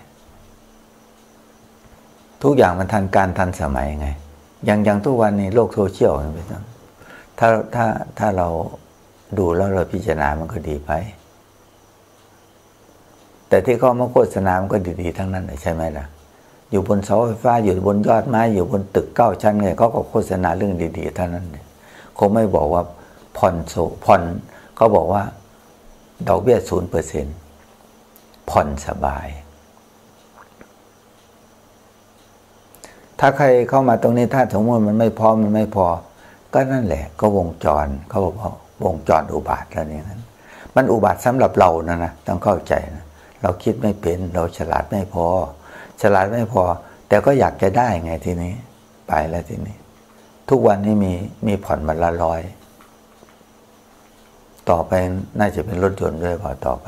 ทุกอย่างมันทันการทันสมัยไงอย่างอย่างทุกวันนี้โลกโซเชียลมันเป็นถ้าถ้าถ้าเราดูแล้วเราพิจารณามันก็ดีไปแต่ที่เขามาโฆษณามันก็ดีๆทั้งนั้นใช่ไหมล่ะอยู่บนเสาไฟฟ้าอยู่บนยอดไม้อยู่บนตึกเก้าชั้นเลยเขาก็โฆษณาเรื่องดีๆเท่านั้นเนี่ยคงไม่บอกว่าผ่อนโซผ่อนเขาบอกว่าดอกเบี้ยศูนย์เปอร์เซ็นต์ผ่อนสบายถ้าใครเข้ามาตรงนี้ถ้าสมมติมันไม่พอมันไม่พอก็นั่นแหละก็วงจรเขาบอกว่าวงจรอุบาทแล้วนี่นั้นมันอุบาทสำหรับเรานะนะต้องเข้าใจนะเราคิดไม่เป็นเราฉลาดไม่พอฉลาดไม่พอแต่ก็อยากจะได้ไงทีนี้ไปแล้วทีนี้ทุกวันนี้มีมีผ่อนมาละร้อยต่อไปน่าจะเป็นรถยนต์ด้วยพอต่อไป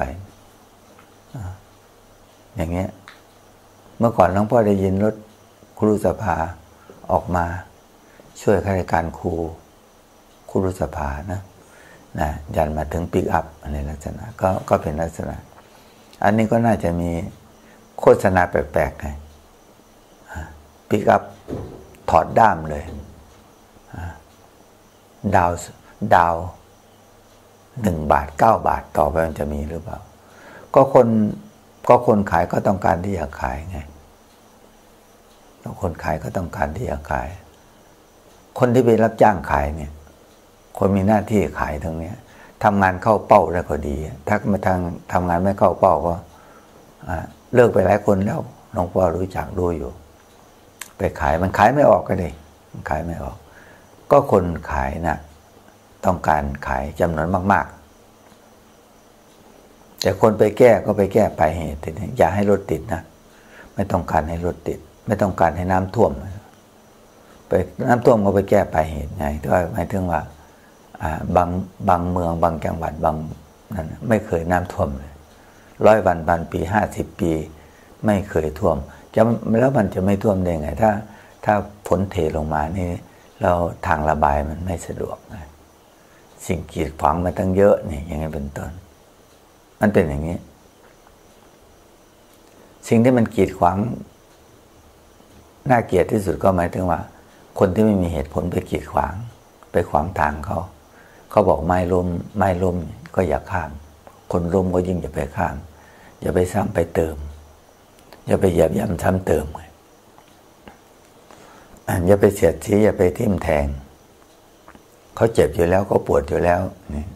อย่างเงี้ยเมื่อก่อนหลวงพ่อได้ยินรถครูสภาออกมาช่วยข้าราชการครูครูสภานะนะยันมาถึงปิกอัพในลักษณะก็ก็เป็นลักษณะอันนี้ก็น่าจะมีโฆษณาแปลกๆไงปิกอัพถอดด้ามเลยดาวดาวหนึ่งบาทเก้าบาทต่อไปมันจะมีหรือเปล่าก็คนก็คนขายก็ต้องการที่จะขายไงแล้วคนขายก็ต้องการที่จะขายคนที่ไปรับจ้างขายเนี่ยคนมีหน้าที่ขายตรงนี้ทำงานเข้าเป้าแล้วก็ดีถ้ามาทางทำงานไม่เข้าเป้าก็เลิกไปหลายคนแล้วหลวงพ่อรู้จักดูอยู่ไปขายมันขายไม่ออกก็ดิมันขายไม่ออกก็คนขายนะต้องการขายจำนวนมากๆแต่คนไปแก้ก็ไปแก้ไปเหตุอย่าให้รถติดนะไม่ต้องการให้รถติดไม่ต้องการให้น้ำท่วมไปน้ำท่วมก็ไปแก้ไปเหตุไงก็หมายถึงว่าบางบางเมืองบางจังหวัดบางนั่นไม่เคยน้ำท่วมเลยร้อยวันพันปีห้าสิบปีไม่เคยท่วมจะแล้วมันจะไม่ท่วมได้ไงถ้าถ้าฝนเทลงมานี่เราทางระบายมันไม่สะดวกนะสิ่งกีดขวางมาตั้งเยอะนี่อย่างนี้เป็นต้นมันเป็นอย่างนี้สิ่งที่มันกีดขวางน่าเกลียดที่สุดก็หมายถึงว่าคนที่ไม่มีเหตุผลไปกีดขวางไปขวางทางเขาเขาบอกไม่ล้มไม่ล้มก็อย่าข้ามคนล้มก็ยิ่งอย่าไปข้ามอย่าไปซ้ำไปเติมอย่าไปเหยียบย่ำซ้ำเติมอย่าไปเสียดสีอย่าไปทิ่มแทงเขาเจ็บอยู่แล้วก็ปวดอยู่แล้วนี่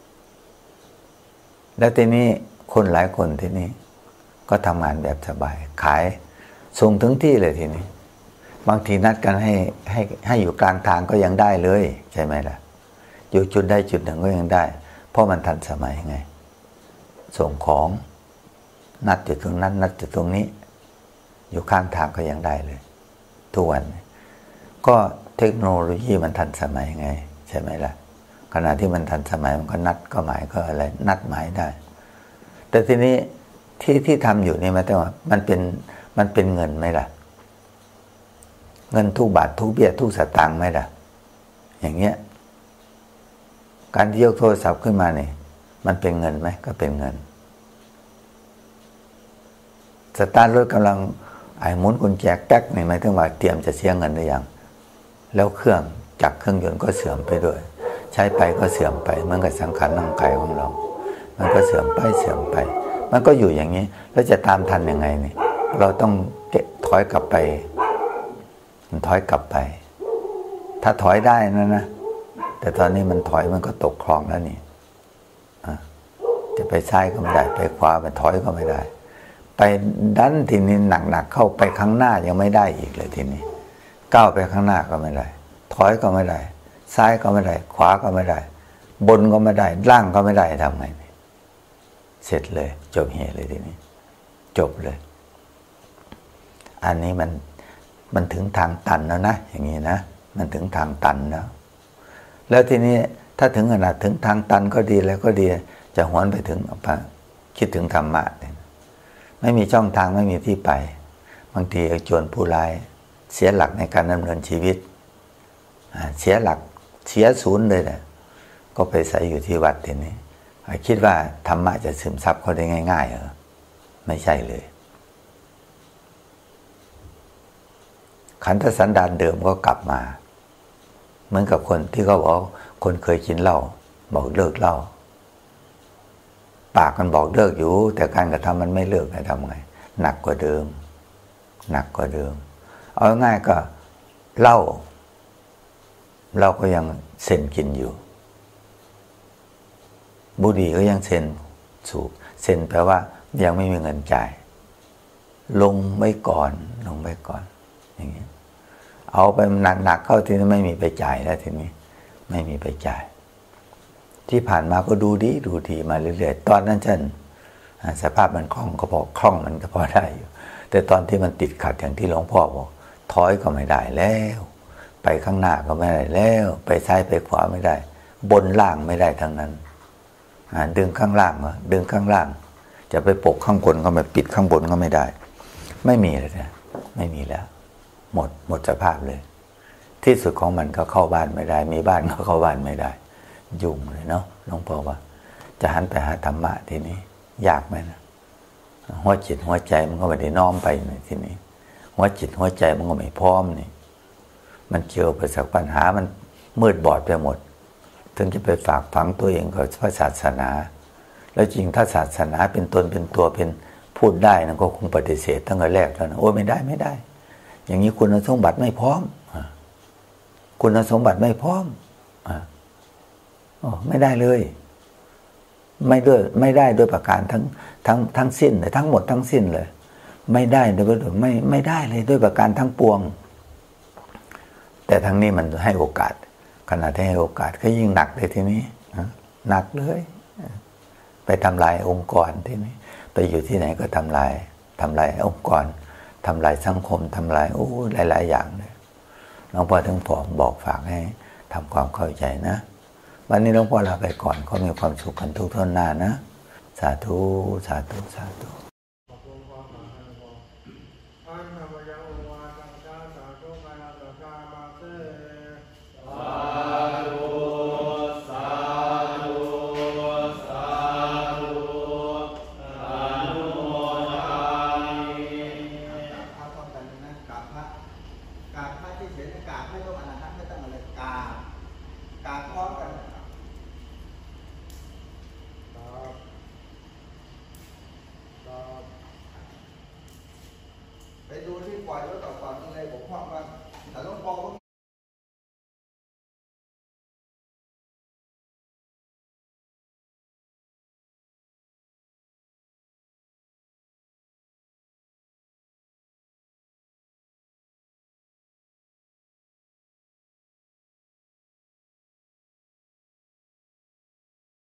แล้วทีนี้คนหลายคนที่นี่ก็ทำงานแบบสบายขายส่งถึงที่เลยทีนี้บางทีนัดกันให้ให้ให้อยู่กลางทางก็ยังได้เลยใช่ไหมล่ะอยู่จุดได้จุดหนึ่งก็ยังได้เพราะมันทันสมัยไงส่งของนัดอยู่ตรงนั้นนัดอยู่ตรงนี้อยู่ข้างทางก็ยังได้เลยทุกวันก็เทคโนโลยีมันทันสมัยไงใช่ไหมล่ะขณะที่มันทันสมัยมันก็นัดก็หมายก็อะไรนัดหมายได้แต่ทีนี้ที่ที่ทำอยู่นี่มันแต่ว่ามันเป็นมันเป็นเงินไหมล่ะเงินทุกบาททุกเบี้ยทุกสตางค์ไหมล่ะอย่างเงี้ยการที่ยกโทรศัพท์ขึ้นมาเนี่ยมันเป็นเงินไหมก็เป็นเงินสตาร์ทรถกำลังไอ้หมุนกุญแจแป๊กนี่หมายถึงว่าเตรียมจะเสียเงินหรือยังแล้วเครื่องจักรเครื่องยนต์ก็เสื่อมไปด้วยฉใช้ไปก็เสื่อมไปเหมือนกับสังขารร่างกายของเรามันก็เสื่อมไปเสื่อมไปมันก็อยู่อย่างนี้แล้วจะตามทันยังไงเนี่ยเราต้องเก็บถอยกลับไปถอยกลับไปถ้าถอยได้นะนะแต่ตอนนี้มันถอยมันก็ตกคลองแล้วนี่จะไปซ้ายก็ไม่ได้ไปขวาไปถอยก็ไม่ได้ไปดันทีนี้หนักๆเข้าไปข้างหน้ายังไม่ได้อีกเลยทีนี้ก้าวไปข้างหน้าก็ไม่ได้ถอยก็ไม่ได้ซ้ายก็ไม่ได้ขวาก็ไม่ได้บนก็ไม่ได้ล่างก็ไม่ได้ทำไงเสร็จเลยจบเหตุเลยทีนี้จบเลยอันนี้มันมันถึงทางตันแล้วนะอย่างนี้นะมันถึงทางตันแล้วแล้วทีนี้ถ้าถึงขนาดถึงทางตันก็ดีแล้วก็ดีจะหวนไปถึงคิดถึงธรรมะไม่มีช่องทางไม่มีที่ไปบางทีโจรผู้ร้ายเสียหลักในการดำเนินชีวิตเสียหลักเสียศูนย์เลยแหละก็ไปใส่อยู่ที่วัดทีนี้คิดว่าธรรมะจะซึมซับเขาได้ง่ายๆเหรอไม่ใช่เลยขันธสันดานเดิมก็กลับมาเหมือนกับคนที่เขาบอกคนเคยกินเหล้าบอกเลิกเหล้าปากมันบอกเลิกอยู่แต่การกระทำมันไม่เลิกจะทำไงหนักกว่าเดิมหนักกว่าเดิมเอาง่ายก็เหล้าเราก็ยังเซ็นกินอยู่บุหรี่ก็ยังเซ็นสูบเซ็นแปลว่ายังไม่มีเงินจ่ายลงไว้ก่อนลงไว้ก่อนอย่างนี้เอาไปหนักๆเข้าทีนี้ไม่มีไปจ่ายแล้วทีนี้ไม่มีไปจ่ายที่ผ่านมาก็ดูดีดูดีมาเรื่อยๆตอนนั้นฉันสภาพมันคล่องก็พอคล่องมันก็พอได้อยู่แต่ตอนที่มันติดขัดอย่างที่หลวงพ่อบอกถอยก็ไม่ได้แล้วไปข้างหน้าก็ไม่ได้แล้วไปซ้ายไปขวาไม่ได้บนล่างไม่ได้ทั้งนั้นดึงข้างล่างก็ดึงข้างล่างจะไปปกข้างบนก็ไม่ปิดข้างบนก็ไม่ได้ไม่มีเลยนะไม่มีแล้วหมดหมดสภาพเลยที่สุดของมันก็เข้าบ้านไม่ได้มีบ้านก็เข้าบ้านไม่ได้ยุ่งเลยเนาะหลวงพ่อว่าจะหันไปหาธรรมะทีนี้ยากไหมนะหัวจิตหัวใจมันก็ไม่ได้น้อมไปในทีนี้หัวจิตหัวใจมันก็ไม่พร้อมนี่มันเกี่ยวไปสักปัญหามันมืดบอดไปหมดถึงจะไปฝากฝังตัวเองกับพระศาสนาแล้วจริงถ้าศาสนาเป็นตนเป็นตัวเป็นพูดได้นะก็คงปฏิเสธตั้งแต่แรกแล้วนะโอ้ไม่ได้ไม่ได้อย่างนี้คุณสมบัติไม่พร้อมคุณสมบัติไม่พร้อมอ๋อไม่ได้เลยไม่ด้วยไม่ได้ด้วยประการทั้งทั้งทั้งสิ้นเลยทั้งหมดทั้งสิ้นเลยไม่ได้โดยไม่ไม่ได้เลยด้วยประการทั้งปวงแต่ทั้งนี้มันให้โอกาสขณะที่ให้โอกาสก็ยิ่งหนักเลยทีนี้หนักเลยไปทำลายองค์กรทีนี้ไปอยู่ที่ไหนก็ทำลายทำลายองค์กรทำลายสังคมทำลายโอ้หลายๆอย่างเลยหลวงพ่อถึงผมบอกฝากให้ทำความเข้าใจนะวันนี้หลวงพ่อลาไปก่อนก็มีความสุขกันทุกท่านหน้านะสาธุสาธุสาธุไปดูที่ปล่อยรถต่อก่อนเลยผมพ่อว่าแต่หลวงพ่อ